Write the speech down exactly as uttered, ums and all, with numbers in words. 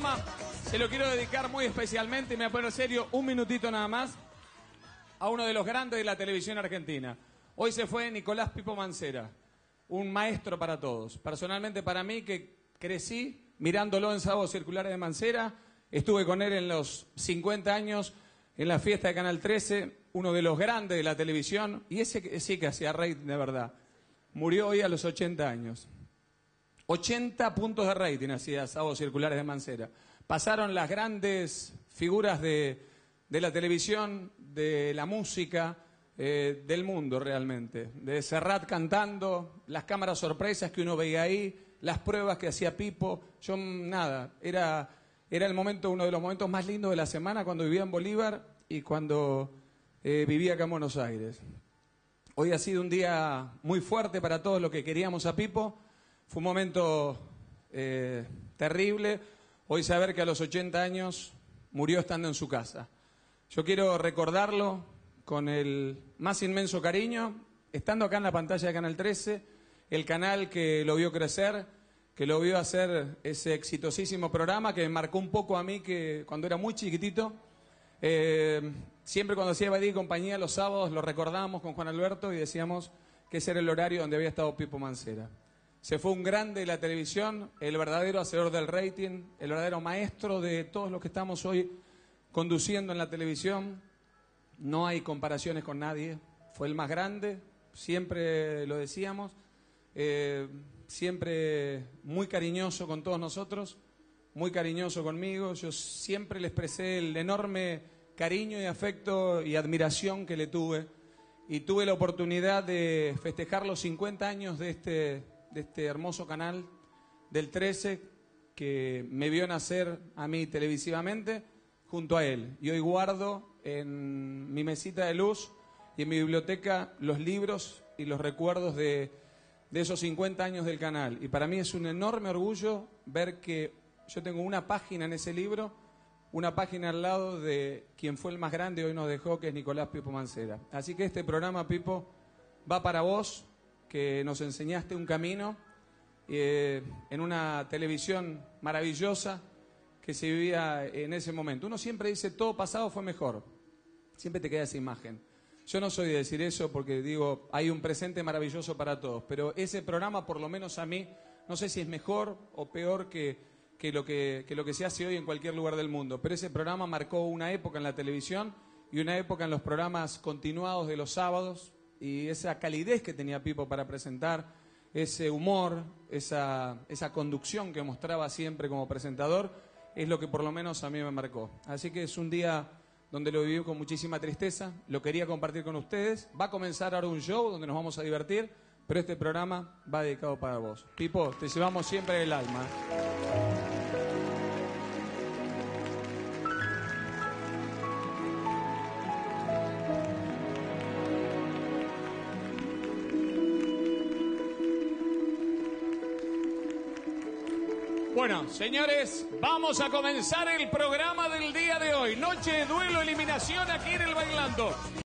programa se lo quiero dedicar muy especialmente, y me voy a poner serio un minutito nada más, a uno de los grandes de la televisión argentina. Hoy se fue Nicolás Pipo Mancera, un maestro para todos. Personalmente para mí, que crecí mirándolo en Sábados Circulares de Mancera, estuve con él en los cincuenta años, en la fiesta de Canal trece, uno de los grandes de la televisión, y ese sí que hacía rating de verdad. Murió hoy a los ochenta años. ochenta puntos de rating hacía Sábados Circulares de Mancera. Pasaron las grandes figuras de, de la televisión, de la música, eh, del mundo realmente. De Serrat cantando, las cámaras sorpresas que uno veía ahí, las pruebas que hacía Pipo. Yo nada, era, era el momento, uno de los momentos más lindos de la semana cuando vivía en Bolívar y cuando eh, vivía acá en Buenos Aires. Hoy ha sido un día muy fuerte para todos los que queríamos a Pipo. Fue un momento eh, terrible. Hoy saber que a los ochenta años murió estando en su casa. Yo quiero recordarlo con el más inmenso cariño, estando acá en la pantalla de Canal trece, el canal que lo vio crecer, que lo vio hacer ese exitosísimo programa que me marcó un poco a mí, que cuando era muy chiquitito, eh, siempre cuando hacía Badía y compañía los sábados lo recordábamos con Juan Alberto y decíamos que ese era el horario donde había estado Pipo Mancera. Se fue un grande de la televisión, el verdadero hacedor del rating, el verdadero maestro de todos los que estamos hoy conduciendo en la televisión. No hay comparaciones con nadie. Fue el más grande, siempre lo decíamos, eh, siempre muy cariñoso con todos nosotros, muy cariñoso conmigo. Yo siempre le expresé el enorme cariño y afecto y admiración que le tuve. Y tuve la oportunidad de festejar los cincuenta años de este... de este hermoso canal del trece que me vio nacer a mí televisivamente junto a él. Y hoy guardo en mi mesita de luz y en mi biblioteca los libros y los recuerdos de, de esos cincuenta años del canal. Y para mí es un enorme orgullo ver que yo tengo una página en ese libro, una página al lado de quien fue el más grande y hoy nos dejó, que es Nicolás Pipo Mancera. Así que este programa, Pipo, va para vos, que nos enseñaste un camino eh, en una televisión maravillosa que se vivía en ese momento. Uno siempre dice, todo pasado fue mejor. Siempre te queda esa imagen. Yo no soy de decir eso porque digo, hay un presente maravilloso para todos, pero ese programa, por lo menos a mí, no sé si es mejor o peor que, que, lo que, que lo que se hace hoy en cualquier lugar del mundo, pero ese programa marcó una época en la televisión y una época en los programas continuados de los sábados. Y esa calidez que tenía Pipo para presentar, ese humor, esa, esa conducción que mostraba siempre como presentador, es lo que por lo menos a mí me marcó. Así que es un día donde lo viví con muchísima tristeza, lo quería compartir con ustedes. Va a comenzar ahora un show donde nos vamos a divertir, pero este programa va dedicado para vos. Pipo, te llevamos siempre en el alma. Bueno, señores, vamos a comenzar el programa del día de hoy. Noche de duelo, eliminación aquí en el Bailando.